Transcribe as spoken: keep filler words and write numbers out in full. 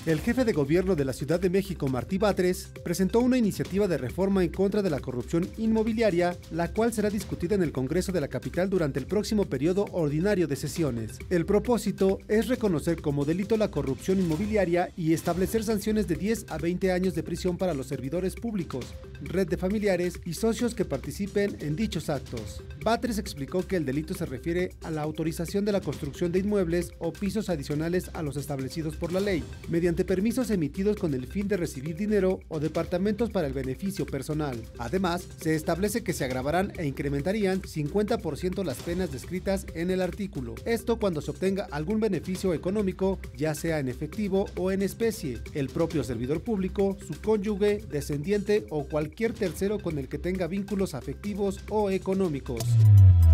El jefe de gobierno de la Ciudad de México, Martí Batres, presentó una iniciativa de reforma en contra de la corrupción inmobiliaria, la cual será discutida en el Congreso de la capital durante el próximo periodo ordinario de sesiones. El propósito es reconocer como delito la corrupción inmobiliaria y establecer sanciones de diez a veinte años de prisión para los servidores públicos, red de familiares y socios que participen en dichos actos. Batres explicó que el delito se refiere a la autorización de la construcción de inmuebles o pisos adicionales a los establecidos por la ley, mediante permisos emitidos con el fin de recibir dinero o departamentos para el beneficio personal. Además, se establece que se agravarán e incrementarían cincuenta por ciento las penas descritas en el artículo. Esto cuando se obtenga algún beneficio económico, ya sea en efectivo o en especie, el propio servidor público, su cónyuge, descendiente o cualquier tercero con el que tenga vínculos afectivos o económicos.